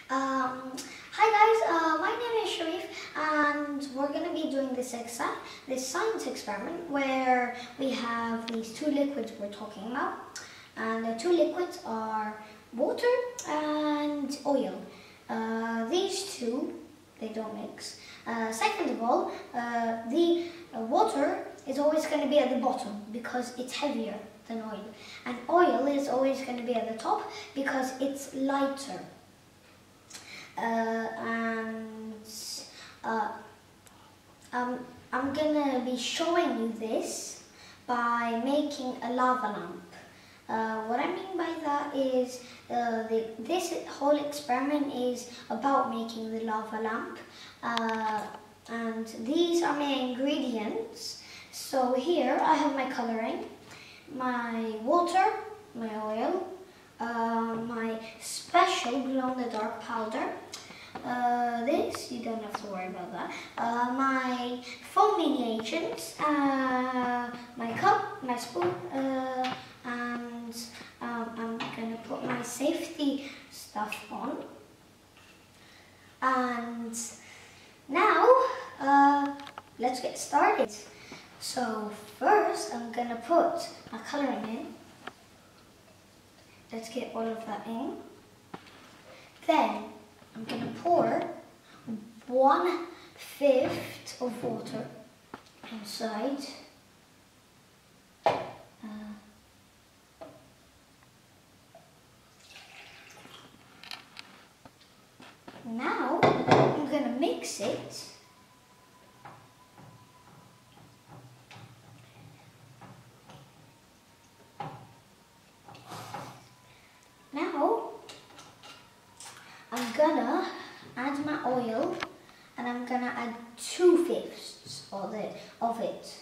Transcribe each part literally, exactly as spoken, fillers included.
Um, hi guys, uh, my name is Sharif and we're going to be doing this exam, this science experiment where we have these two liquids we're talking about, and the two liquids are water and oil. Uh, these two, they don't mix. Uh, second of all, uh, the uh, water is always going to be at the bottom because it's heavier than oil, and oil is always going to be at the top because it's lighter. Uh, and uh, um, I'm gonna be showing you this by making a lava lamp. Uh, what I mean by that is uh, the, this whole experiment is about making the lava lamp, uh, and these are my ingredients. So here I have my coloring, my water, my oil, Uh, my special glow-in-the-dark powder. Uh, this, you don't have to worry about that. Uh, my foaming agents, uh, my cup, my spoon, uh, and um, I'm gonna put my safety stuff on. And now, uh, let's get started. So first, I'm gonna put my coloring in. Let's get all of that in. Then I'm going to pour one fifth of water inside. Uh, now I'm going to mix it. I'm gonna add my oil, and I'm gonna add two fifths of it. Of it.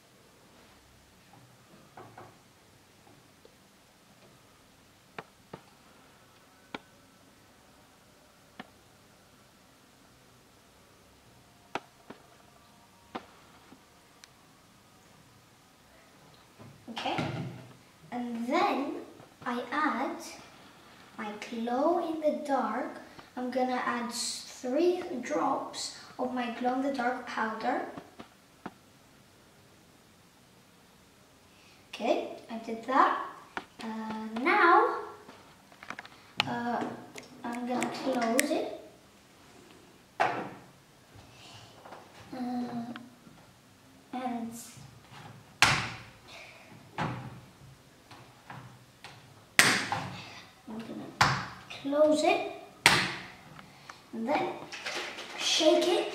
Okay, and then I add my glow-in-the-dark. I'm gonna add three drops of my glow-in-the-dark powder. Okay, I did that. Uh, now, uh, I'm gonna close it. Uh, and I'm gonna close it and then shake it.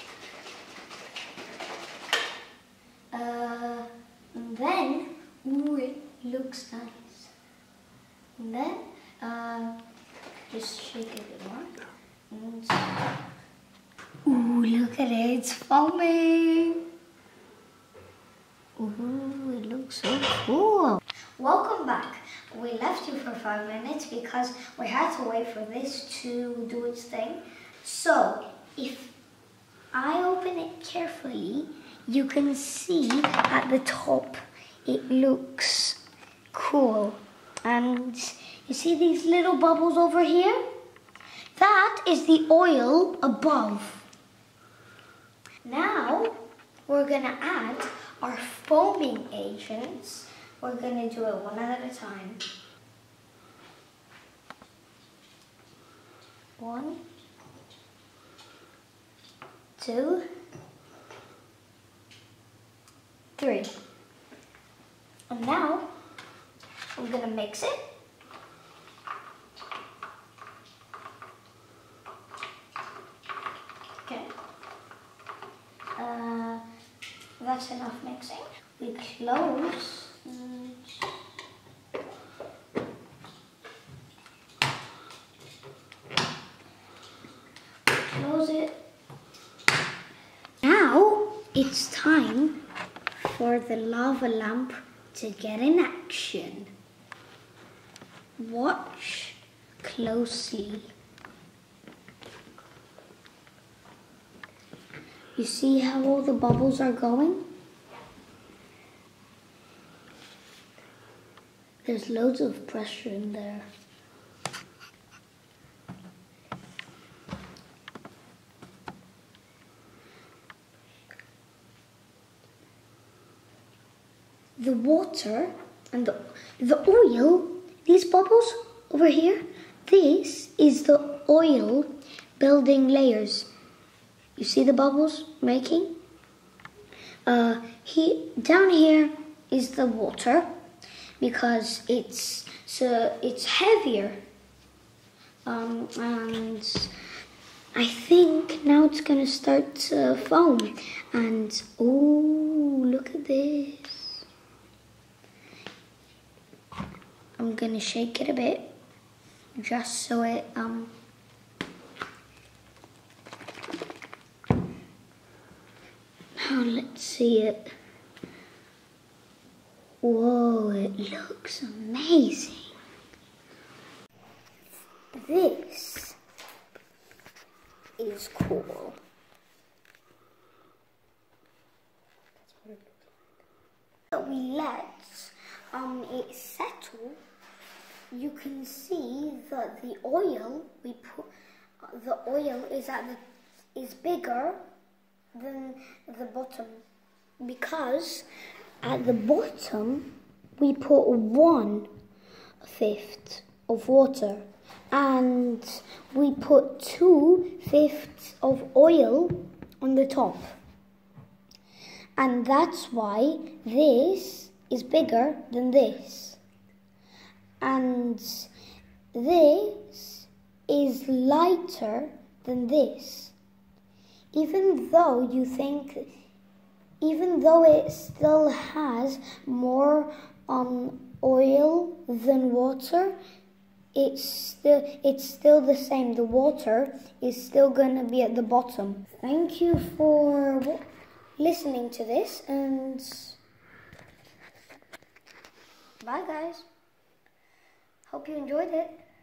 Uh, and then, ooh, it looks nice. And then, uh, just shake it a bit more. And, ooh, look at it, it's foaming. Ooh, it looks so cool. Welcome back. We left you for five minutes because we had to wait for this to do its thing. So, if I open it carefully, you can see at the top it looks cool. And you see these little bubbles over here? That is the oil above. Now, we're gonna add our foaming agents. We're going to do it one at a time. One, two, three. And now, I'm going to mix it. Okay. Uh, that's enough mixing. We close. Close it. Now it's time for the lava lamp to get in action. Watch closely. You see how all the bubbles are going? There's loads of pressure in there. the water and the, the oil, these bubbles over here, this is the oil building layers. You see the bubbles making? Uh, he, down here is the water because it's so it's heavier. Um, and I think now it's gonna start to foam. And oh, look at this! I'm gonna shake it a bit, just so it um. Now let's see it. Whoa, it looks amazing. This is cool. That's what it looks like. But we let um, it settle. You can see that the oil we put, uh, the oil is at the is bigger than the bottom, because at the bottom we put one fifth of water and we put two fifths of oil on the top, and that's why this is bigger than this, and this is lighter than this. Even though you think, even though it still has more um, oil than water, it's still, it's still the same. The water is still going to be at the bottom. Thank you for listening to this, and bye guys. Hope you enjoyed it.